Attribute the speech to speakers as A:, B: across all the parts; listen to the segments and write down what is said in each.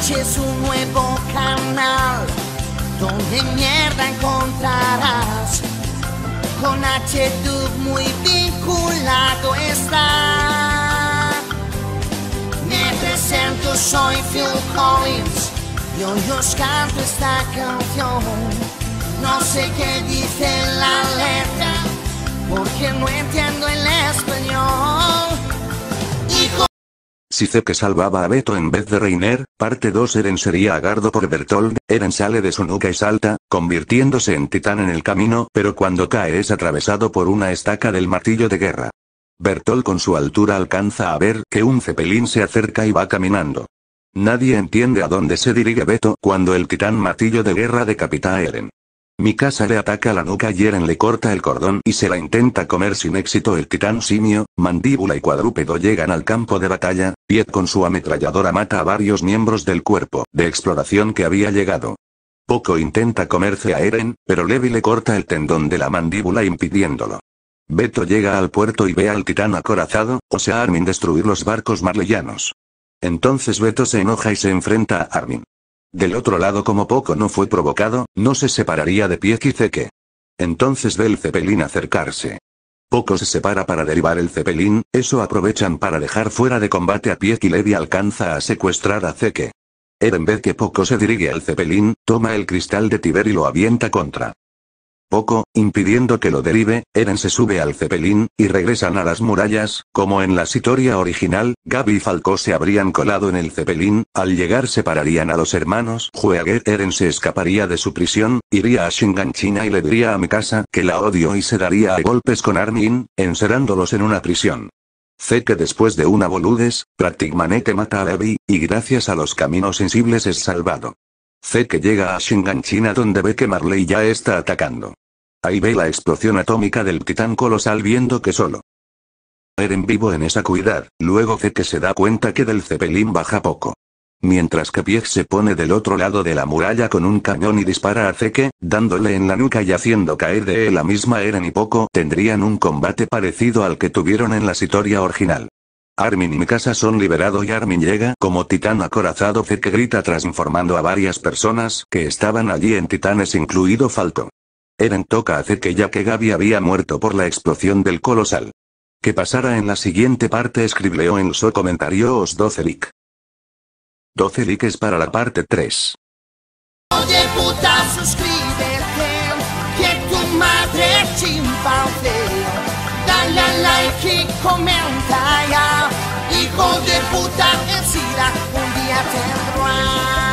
A: Twitch es un nuevo canal donde mierda encontrarás. Con HTube muy vinculado está. Me presento, soy Phil Collins y hoy os canto esta canción. No sé qué dice la letra porque no entiendo el español. Hijo.
B: Si Zeke salvaba a Beto en vez de Reiner, parte 2. Eren sería agarrado por Bertold. Eren sale de su nuca y salta, convirtiéndose en titán en el camino, pero cuando cae es atravesado por una estaca del martillo de guerra. Bertold con su altura alcanza a ver que un Zeppelin se acerca y va caminando. Nadie entiende a dónde se dirige Beto cuando el titán martillo de guerra decapita a Eren. Mikasa le ataca la nuca y Eren le corta el cordón y se la intenta comer sin éxito. El titán simio, mandíbula y cuadrúpedo llegan al campo de batalla. Piet con su ametralladora mata a varios miembros del cuerpo de exploración que había llegado. Poco intenta comerse a Eren, pero Levi le corta el tendón de la mandíbula impidiéndolo. Beto llega al puerto y ve al titán acorazado, o sea Armin, destruir los barcos marleyanos. Entonces Beto se enoja y se enfrenta a Armin. Del otro lado, como Poco no fue provocado, no se separaría de Piet y Zeke. Entonces ve el Zeppelin acercarse. Poco se separa para derribar el Zeppelin, eso aprovechan para dejar fuera de combate a Piet y Levi alcanza a secuestrar a Zeke. Eren ve que Poco se dirige al Zeppelin, toma el cristal de Tiber y lo avienta contra Poco, impidiendo que lo derribe. Eren se sube al Zeppelin, y regresan a las murallas. Como en la historia original, Gabi y Falco se habrían colado en el Zeppelin. Al llegar separarían a los hermanos Hueger. Eren se escaparía de su prisión, iría a Shinganshina y le diría a Mikasa que la odio y se daría a golpes con Armin, encerrándolos en una prisión. Zeke después de una boludez, prácticamente mata a Levi, y gracias a los caminos sensibles es salvado. Zeke llega a Shinganshina donde ve que Marley ya está atacando. Ahí ve la explosión atómica del titán colosal viendo que solo Eren vivo en esa cuidad. Luego Zeke se da cuenta que del Zeppelin baja Poco. Mientras que Piet se pone del otro lado de la muralla con un cañón y dispara a Zeke, dándole en la nuca y haciendo caer de él la misma. Eren y Poco tendrían un combate parecido al que tuvieron en la historia original. Armin y Mikasa son liberados y Armin llega como titán acorazado. Zeke grita transformando a varias personas que estaban allí en titanes incluido Falco. Eren toca a Zeke ya que Gabi había muerto por la explosión del colosal. ¿Qué pasará en la siguiente parte? Escribleo en los comentarios 12 like. 12 likes es para la parte 3.
A: Oye puta, suscríbete, que tu madre chimpancea. Dale a like y comenta ya. Hijo de puta, el SIDA un día tendrás.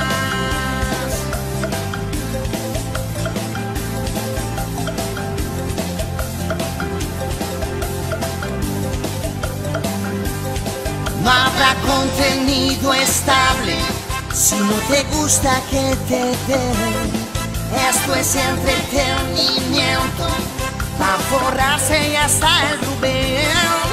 A: No habrá contenido estable si no te gusta que te den. Esto es entretenimiento, pa' forrarse y hasta el Rubén.